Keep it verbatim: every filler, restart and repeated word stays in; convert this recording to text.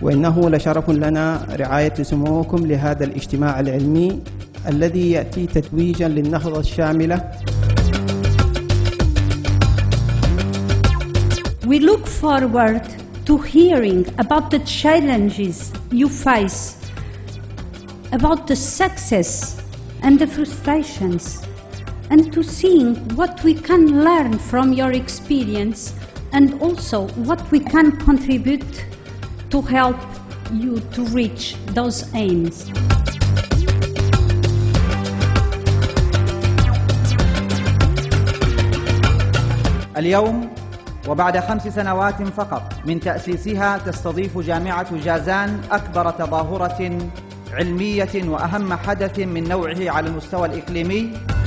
وإنه لشرف لنا رعاية سموكم لهذا الاجتماع العلمي الذي يأتي تتويجا للنهضة الشاملة. We look forward to hearing about the challenges you face, about the success and the frustrations, and to seeing what we can learn from your experience and also what we can contribute to help you to reach those aims. اليوم وبعد خمس سنوات فقط من تأسيسها تستضيف جامعة جازان أكبر تظاهرة علمية وأهم حدث من نوعه على المستوى الإقليمي